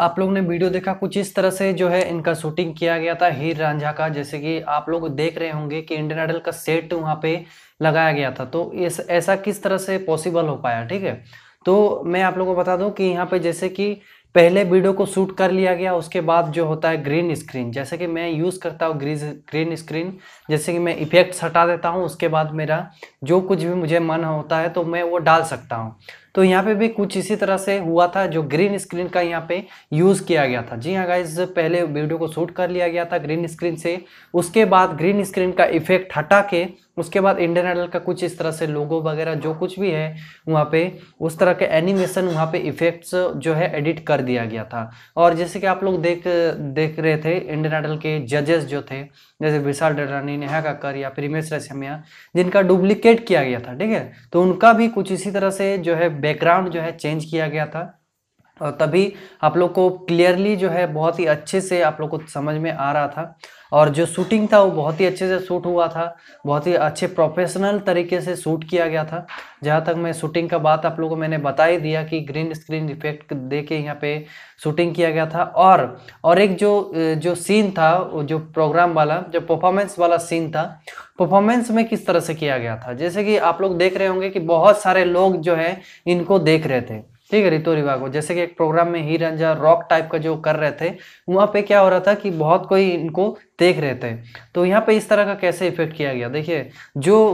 आप लोग ने वीडियो देखा कुछ इस तरह से जो है इनका शूटिंग किया गया था हीर रांझा का। जैसे कि आप लोग देख रहे होंगे कि इंडियन आइडल का सेट वहाँ पे लगाया गया था। तो इस ऐसा किस तरह से पॉसिबल हो पाया, ठीक है। तो मैं आप लोगों को बता दूं कि यहाँ पे जैसे कि पहले वीडियो को शूट कर लिया गया, उसके बाद जो होता है ग्रीन स्क्रीन, जैसे कि मैं यूज़ करता हूँ ग्रीन स्क्रीन। जैसे कि मैं इफेक्ट्स हटा देता हूँ, उसके बाद मेरा जो कुछ भी मुझे मन होता है तो मैं वो डाल सकता हूँ। तो यहाँ पे भी कुछ इसी तरह से हुआ था, जो ग्रीन स्क्रीन का यहाँ पे यूज़ किया गया था। जी हाँ गाइज, पहले वीडियो को शूट कर लिया गया था ग्रीन स्क्रीन से, उसके बाद ग्रीन स्क्रीन का इफेक्ट हटा के उसके बाद इंडियन आइडल का कुछ इस तरह से लोगो वगैरह जो कुछ भी है वहाँ पे उस तरह के एनिमेशन वहाँ पे इफेक्ट्स जो है एडिट कर दिया गया था। और जैसे कि आप लोग देख रहे थे इंडियन आइडल के जजेस जो थे, जैसे विशाल डडरानी, नेहा कक्कर या फिर हिमेश रेशमिया, जिनका डुप्लीकेट किया गया था, ठीक है। तो उनका भी कुछ इसी तरह से जो है बैकग्राउंड जो है चेंज किया गया था। और तभी आप लोग को क्लियरली जो है बहुत ही अच्छे से आप लोग को समझ में आ रहा था। और जो शूटिंग था वो बहुत ही अच्छे से शूट हुआ था, बहुत ही अच्छे प्रोफेशनल तरीके से शूट किया गया था। जहाँ तक मैं शूटिंग का बात आप लोगों को मैंने बता ही दिया कि ग्रीन स्क्रीन इफेक्ट दे के यहाँ पे शूटिंग किया गया था। और एक जो सीन था, जो प्रोग्राम वाला जो परफॉर्मेंस वाला सीन था, परफॉर्मेंस में किस तरह से किया गया था। जैसे कि आप लोग देख रहे होंगे कि बहुत सारे लोग जो है इनको देख रहे थे, ठीक है, ऋतु रिवा को। जैसे कि एक प्रोग्राम में हीर रांझा रॉक टाइप का जो कर रहे थे, वहाँ पे क्या हो रहा था कि बहुत कोई इनको देख रहे थे। तो यहाँ पे इस तरह का कैसे इफेक्ट किया गया, देखिए जो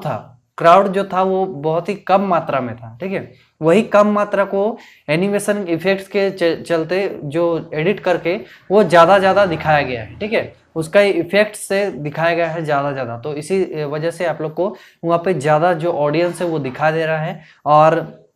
क्राउड जो था वो बहुत ही कम मात्रा में था, ठीक है। वही कम मात्रा को एनिमेशन इफेक्ट्स के चलते जो एडिट करके वो ज़्यादा दिखाया गया है, ठीक है। उसका इफेक्ट से दिखाया गया है ज़्यादा। तो इसी वजह से आप लोग को वहाँ पे ज़्यादा जो ऑडियंस है वो दिखा दे रहा है। और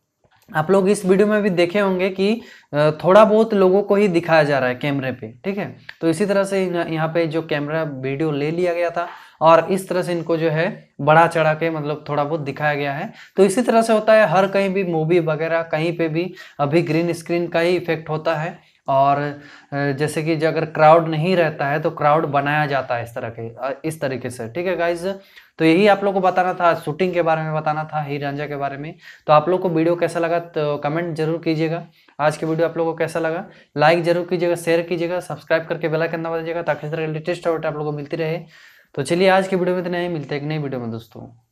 आप लोग इस वीडियो में भी देखे होंगे कि थोड़ा बहुत लोगों को ही दिखाया जा रहा है कैमरे पे, ठीक है। तो इसी तरह से यहाँ पे जो कैमरा वीडियो ले लिया गया था और इस तरह से इनको जो है बढ़ा चढ़ा के मतलब थोड़ा बहुत दिखाया गया है। तो इसी तरह से होता है हर कहीं भी, मूवी वगैरह कहीं पे भी अभी ग्रीन स्क्रीन का ही इफेक्ट होता है। और जैसे कि जो अगर क्राउड नहीं रहता है तो क्राउड बनाया जाता है इस तरीके से, ठीक है गाइज। तो यही आप लोग को बताना था, शूटिंग के बारे में बताना था, हीर रांझा के बारे में। तो आप लोग को वीडियो कैसा लगा तो कमेंट जरूर कीजिएगा। आज की वीडियो आप लोगों को कैसा लगा लाइक जरूर कीजिएगा, शेयर कीजिएगा, सब्सक्राइब करके बेल आइकन दबा दीजिएगा ताकि इस तरह की लेटेस्ट अपडेट आप लोगों को मिलती रहे। तो चलिए आज की वीडियो में इतना ही, मिलते हैं एक नई वीडियो में दोस्तों।